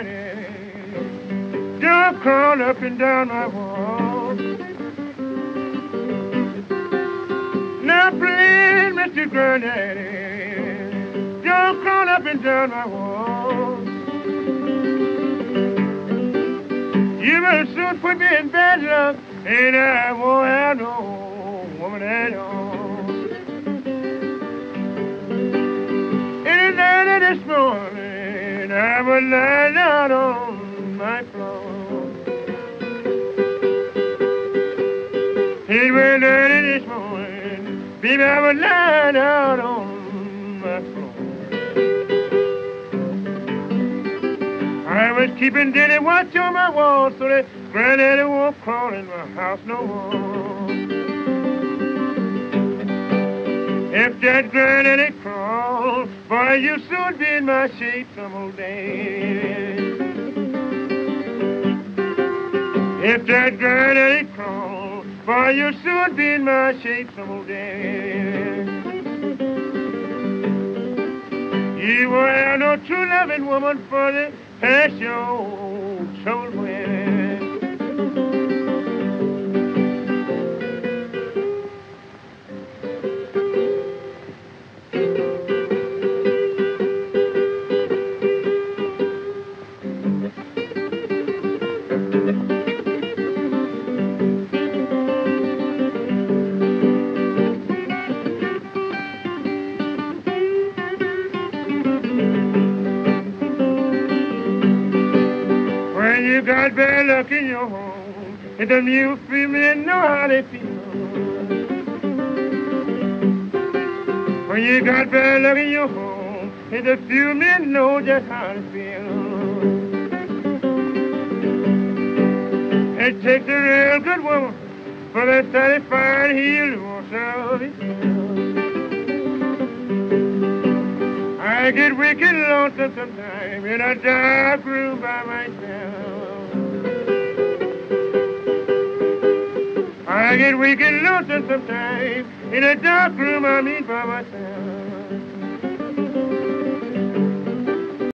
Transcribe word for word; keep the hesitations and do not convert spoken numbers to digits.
granny, don't crawl up and down my wall. Now please, Mister Granddaddy, don't crawl up and down my wall. You will soon put me in bad luck, and I won't have no woman at all. It is early this morning, I was lying out on my floor. It was early this morning, baby, I was lying out on my floor. I was keeping daily watch on my wall so that Granddaddy won't crawl in my house no more. If that Granddaddy crawls, boy, you soon be in my shape some old day. If that Granddaddy crawls, boy, you soon be in my shape some old day. You won't have no true loving woman for the past your old soul away. You got bad luck in your home, and them you females know how they feel. When you got bad luck in your home, and the few men know just how to feel. It takes a real good woman for that satisfied heel won't serve it. I get wicked lonesome sometimes in a dark room by myself. I get weak and lonesome sometimes in a dark room I mean by myself.